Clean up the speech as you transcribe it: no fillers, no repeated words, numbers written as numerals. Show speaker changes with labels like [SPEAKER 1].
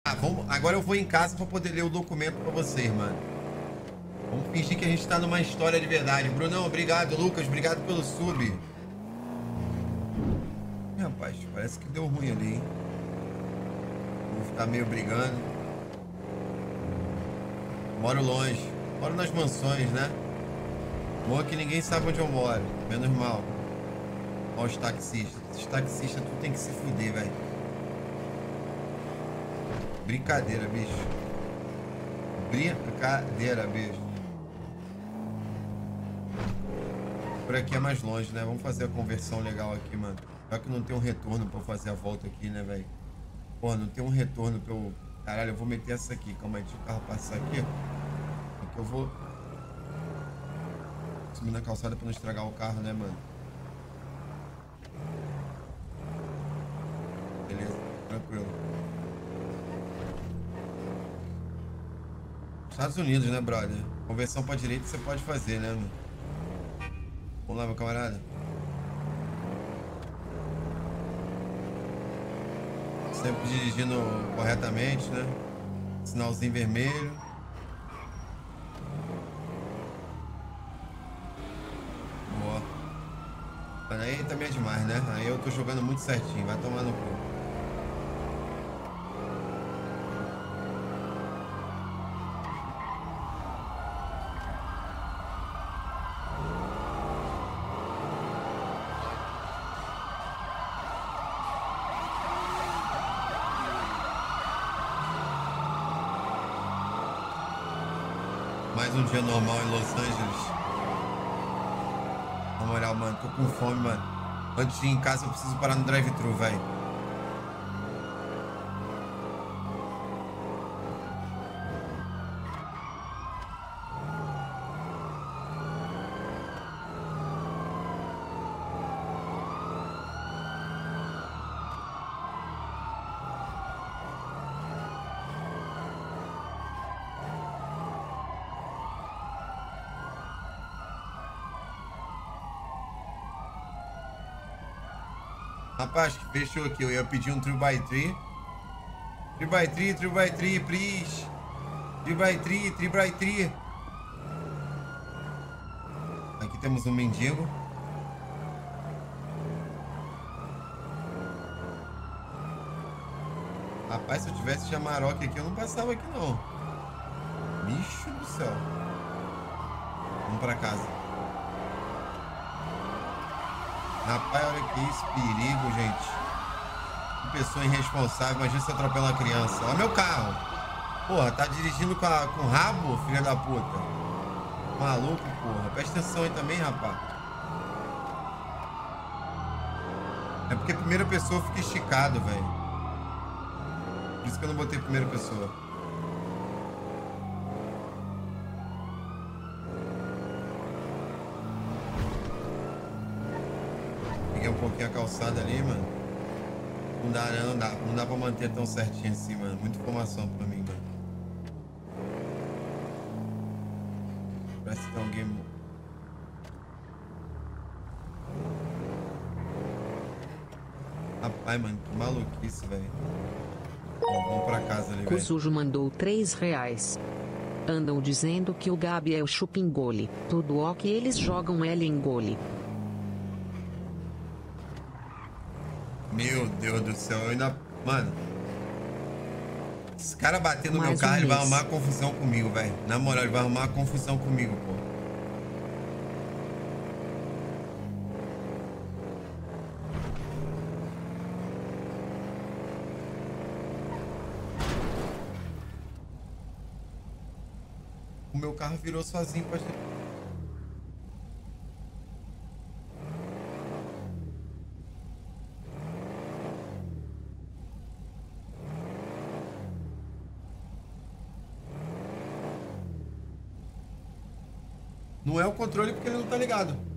[SPEAKER 1] Ah, vamos... Agora eu vou em casa pra poder ler o documento pra vocês, mano. Vamos fingir que a gente tá numa história de verdade. Brunão, obrigado. Lucas, obrigado pelo sub. Ih, rapaz, parece que deu ruim ali, hein? Vou ficar meio brigando. Moro longe. Moro nas mansões, né? Bom que ninguém sabe onde eu moro. Menos mal. Olha os taxistas. Os taxistas, tu tem que se fuder, velho. Brincadeira, bicho. Brincadeira, bicho. Por aqui é mais longe, né? Vamos fazer a conversão legal aqui, mano. Só que não tem um retorno pra eu fazer a volta aqui, né, velho? Pô, não tem um retorno pra eu... Caralho, eu vou meter essa aqui. Calma aí, deixa o carro passar aqui. Aqui eu vou... subir na calçada pra não estragar o carro, né, mano? Beleza, tranquilo. Estados Unidos, né, brother? Conversão pra direita você pode fazer, né, mano? Vamos lá, meu camarada. Sempre dirigindo corretamente, né? Sinalzinho vermelho. Boa. Mas aí também é demais, né? Aí eu tô jogando muito certinho. Vai tomar no cu. Mais um dia normal em Los Angeles. Na moral, mano, tô com fome, mano. Antes de ir em casa, eu preciso parar no drive-thru, velho. Rapaz, que fechou aqui. Eu ia pedir um 3x3. 3x3, 3x3, please. 3x3, 3x3. Aqui temos um mendigo. Rapaz, se eu tivesse Amarok aqui, eu não passava aqui, não. Bicho do céu. Vamos pra casa. Rapaz, olha que isso, perigo, gente. Que pessoa irresponsável. Imagina se atropela uma criança. Olha meu carro. Porra, tá dirigindo com rabo, filha da puta. Maluco, porra. Presta atenção aí também, rapaz. É porque primeira pessoa fica esticado, velho. Por isso que eu não botei primeira pessoa. Peguei um pouquinho a calçada ali, mano. Não dá, não dá pra manter tão certinho assim, mano. Muita informação pra mim, mano. Parece que tem alguém... Rapaz, mano, que maluquice, velho. Vamos pra casa ali, velho.
[SPEAKER 2] Cusujo mandou R$3. Andam dizendo que o Gabi é o chupingole. Tudo ó que eles jogam ela em gole.
[SPEAKER 1] Meu Deus do céu, eu ainda... Mano... Esse cara bater no meu
[SPEAKER 2] Mais
[SPEAKER 1] carro,
[SPEAKER 2] um
[SPEAKER 1] ele vai
[SPEAKER 2] mês.
[SPEAKER 1] arrumar confusão comigo, velho. Na moral, ele vai arrumar confusão comigo, pô. O meu carro virou sozinho pra... Não é o controle porque ele não tá ligado.